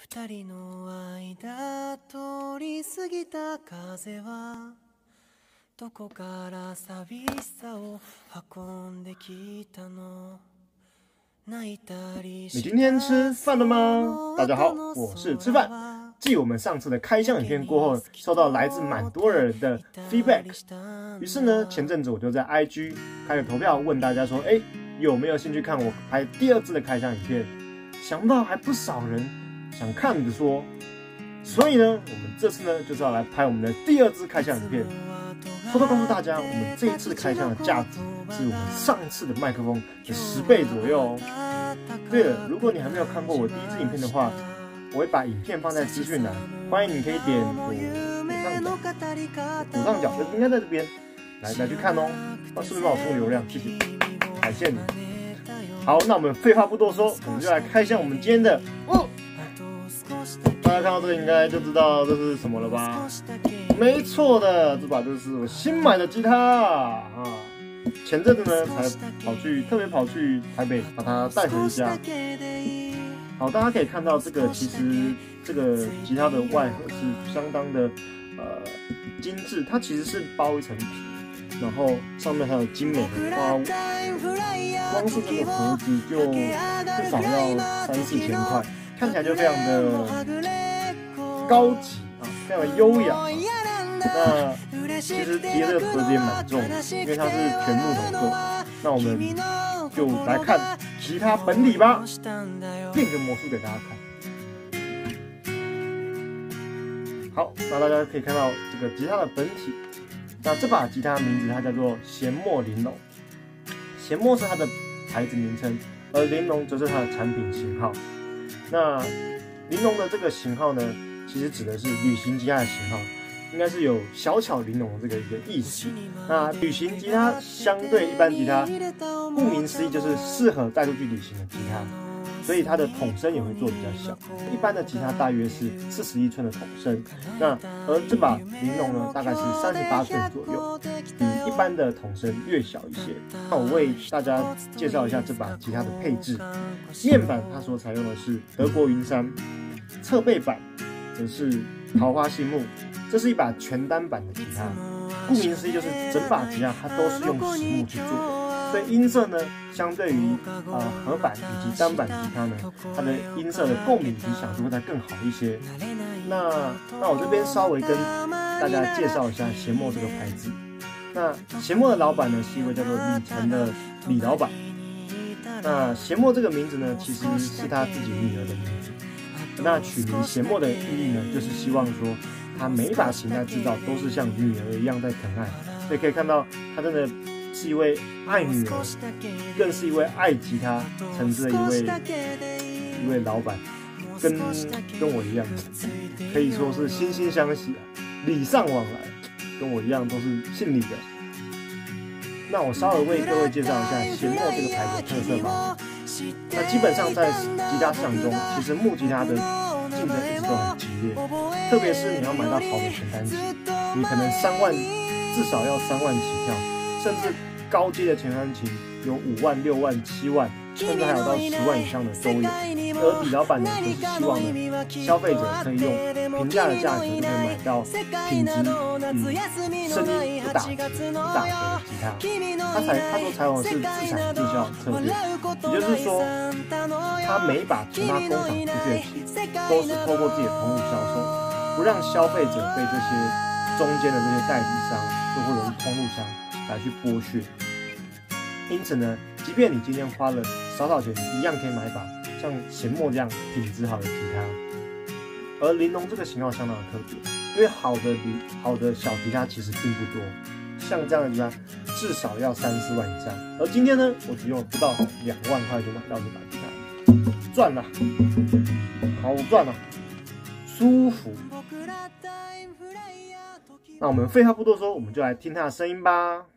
二人の間通り過ぎた風はどこから寂しさを運んできたの。 你今天吃饭了吗？大家好，我是吃饭。继我们上次的开箱影片过后，收到来自蛮多人的 feedback， 于是呢，前阵子我就在 IG 开了投票，问大家说，有没有兴趣看我拍第二支的开箱影片？想不到还不少人想看的说，所以呢，我们这次呢就是要来拍我们的第二支开箱影片。偷偷告诉大家，我们这一次开箱的价值是我们上次的麦克风的10倍左右哦。对了，如果你还没有看过我第一支影片的话，我会把影片放在资讯栏，欢迎你可以点左上角，应该在这边来去看哦。顺便帮我冲流量，谢谢，感谢你。好，那我们废话不多说，我们就来开箱我们今天的大家看到这个应该就知道这是什么了吧？没错的，这把就是我新买的吉他啊！前阵子呢才特别跑去台北把它带回家。好，大家可以看到这个，其实这个吉他的外盒是相当的精致，它其实是包一层皮，然后上面还有精美的花纹，光是这个盒子就至少要3-4千块，看起来就非常的高级啊，非常的优雅。那其实提的这个盒子也蛮重的，因为它是全木头做的。那我们就来看吉他本体吧，变个魔术给大家看。好，那大家可以看到这个吉他的本体。那这把吉他名字它叫做弦墨玲珑，弦墨是它的牌子名称，而玲珑则是它的产品型号。那玲珑的这个型号呢，其实指的是旅行吉他的型号。应该是有小巧玲珑的一个意思。那旅行吉他相对一般吉他，顾名思义就是适合带出去旅行的吉他，所以它的筒身也会做得比较小。一般的吉他大约是41寸的筒身，而这把玲珑呢，大概是38寸左右，比一般的筒身略小一些。那我为大家介绍一下这把吉他的配置。面板它所采用的是德国云杉，侧背板则是桃花心木。这是一把全单板的吉他，顾名思义就是整把吉他它都是用实木去做的，所以音色呢，相对于合板以及单板吉他呢，它的音色的共鸣及响度会再更好一些。那我这边稍微跟大家介绍一下弦墨这个牌子。那弦墨的老板呢是一位叫做李晨的李老板。那弦墨这个名字呢，其实是他自己女儿的名字。那取名弦墨的意义呢，就是希望说，他每一把琴在制造都是像女儿一样在疼爱，所以可以看到他真的是一位爱女儿，更是一位爱吉他层次的一位老板，跟我一样，可以说是惺惺相惜啊，礼尚往来，跟我一样都是姓李的。那我稍微为各位介绍一下弦墨这个牌子的特色吧。那基本上在吉他市场中，其实木吉他的竞争一直都很激烈，特别是你要买到好的全单琴，你可能3万，至少要3万起跳，甚至高阶的全单琴有5万、6万、7万，甚至还有到10万以上的都有。而李老板呢，则是希望呢，消费者可以用平价的价格就可以买到品质与声音不打折的吉他。他所采用的是自产自销策略，也就是说，他每一把从他工厂出去的琴，都是透过自己的通路销售，不让消费者被这些中间的这些代理商，又或者是通路商来去剥削。因此呢，即便你今天花了少钱，一样可以买一把像弦墨这样品质好的吉他。而玲珑这个型号相当的特别，因为好的小吉他其实并不多，像这样的吉他至少要3-4万以上。而今天呢，我只用了不到2万块就买到这把吉他，赚了，好赚了，舒服。那我们废话不多说，我们就来听它的声音吧。